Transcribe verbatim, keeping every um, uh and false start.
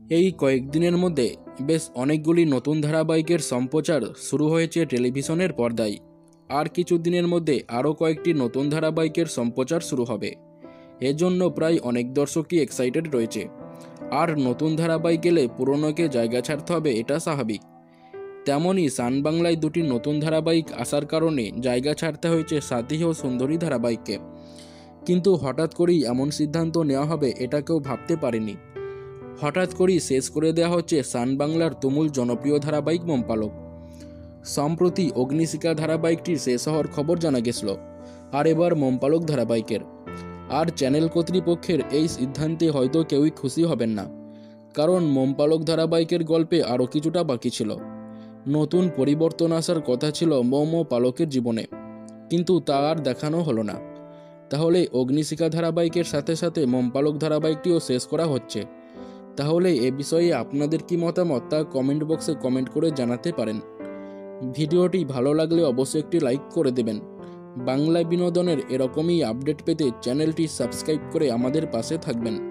এই কয়েকদিনের মধ্যে বেশ অনেকগুলি নতুন ধারাবাহিকের সম্প্রচার শুরু হয়েছে টেলিভিশনের পর্দায়। আর কিছুদিনের মধ্যে আরও কয়েকটি নতুন ধারাবাহিকের সম্প্রচার শুরু হবে। এজন্য প্রায় অনেক দর্শকই এক্সাইটেড রয়েছে। আর নতুন ধারাবাহিক গেলে পুরনোকে জায়গা ছাড়তে হবে, এটা স্বাভাবিক। তেমনই সান বাংলায় দুটি নতুন ধারাবাহিক আসার কারণে জায়গা ছাড়তে হয়েছে সাথী ও সুন্দরী ধারাবাহিককে। কিন্তু হঠাৎ করেই এমন সিদ্ধান্ত নেওয়া হবে এটা কেউ ভাবতে পারেনি। হঠাৎ করেই শেষ করে দেওয়া হচ্ছে সান বাংলার তুমুল জনপ্রিয় ধারাবাহিক মমপালক। সম্প্রতি অগ্নিশিখা ধারাবাহিকটির শেষ হওয়ার খবর জানা গেছিল, আর এবার মমপালক ধারাবাহিকের। আর চ্যানেল কর্তৃপক্ষের এই সিদ্ধান্তে হয়তো কেউই খুশি হবেন না, কারণ মমপালক ধারাবাহিকের গল্পে আরও কিছুটা বাকি ছিল। নতুন পরিবর্তন আসার কথা ছিল মম পালকের জীবনে, কিন্তু তা আর দেখানো হলো না। তাহলে অগ্নিশিখা ধারাবাহিকের সাথে সাথে মমপালক ধারাবাহিকটিও শেষ করা হচ্ছে। তাহলে এ বিষয়ে আপনাদের কি মতামত তা কমেন্ট বক্সে কমেন্ট করে জানাতে পারেন। ভিডিওটি ভালো লাগলে অবশ্যই একটি লাইক করে দেবেন। বাংলা বিনোদনের এরকমই আপডেট পেতে চ্যানেলটি সাবস্ক্রাইব করে আমাদের পাশে থাকবেন।